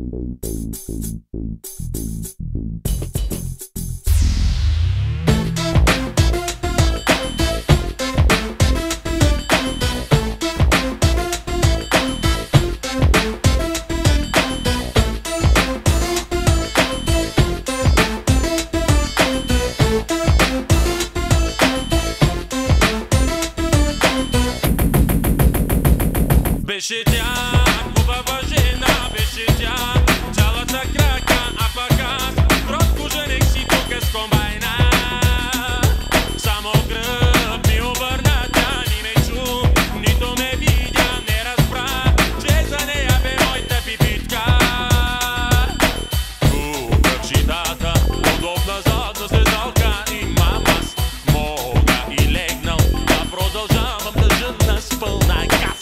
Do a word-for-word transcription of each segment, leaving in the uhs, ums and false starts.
Беше тя, хубава жена, беше тя, цялата крака, а пък аз кротко женех си тук с комбайна. Само гръб ми обърна, тя ни ме чу, нито ме видя, не разбра, че за нея бе моята пипитка. Тук житата, удобна задна седалка, имам аз, мога и легнал, да продължавам да жъдна с пълна газ.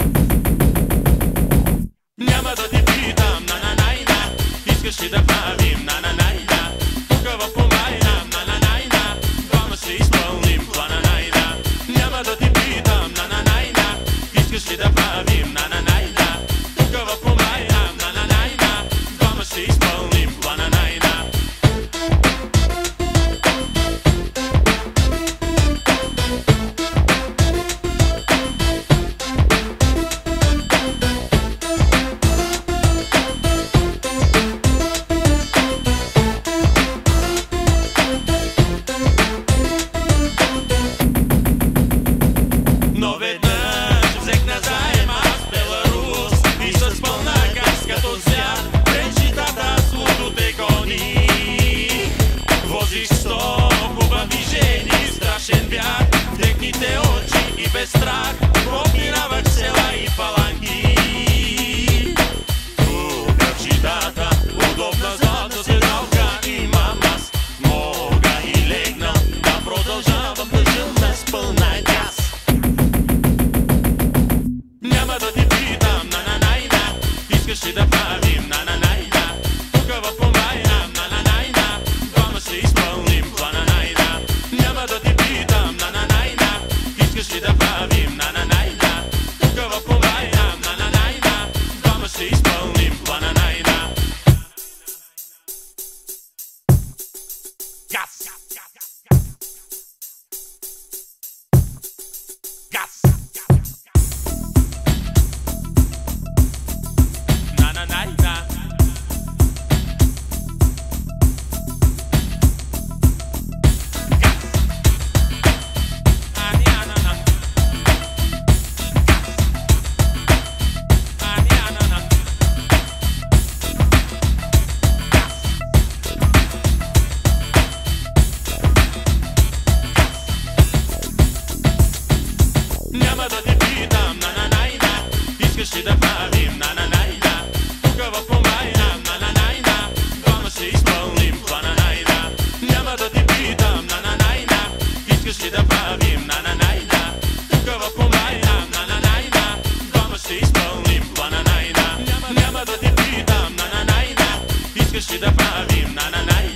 Няма да ти питам, на-на-най-на, искаш ли да правим на-на-най-на, тук в комбайна, на-на-най-на, двама ще изпълним плана най-на. Няма да ти питам, на-на-най-на, искаш ли да правим на-на-най-на, тук в комбайна, на-на-най-на, двама ще изпълним плана най-на. Но веднъж взех назаем аз Беларус и с пълна газ като звяр пред житата с лудото гони. Возих сто хубави жени, страшен вятър в техните очи и без страх попинавах села и паланки. Тук в житата, удобна задна седалка, имам аз, мога и легнал, да продължавам да жъдна с пълна газ. Няма да ти питам, на-на-най-на, искаш ли да правим на-на-най-на, тук в комбайна, на-на-най-на, двама ще изпълним плана най-на. Няма да ти питам, на-на-най-на, искаш ли да правим на-на-най-на, тук в комбайна, на-на-най-на, двама ще изпълним плана най-на. Газ! Газ! Na-na-na-na. Gas. Ah-ni-ah-na-na. Gas. Ah-ni-ah-na-na. Gas. Няма да ти питам, на-на-най-на, искаш ли да правим на-на-най-на, тук в комбайна, на-на-най-на, двама ще изпълним плана най-на. Няма да ти питам, на-на-най-на, искаш ли да правим на-на-най-на, тук в комбайна, на-на-най-на, двама ще изпълним плана най-на. Няма да ти питам, на-на-най-на, искаш ли да правим на-на-най-на.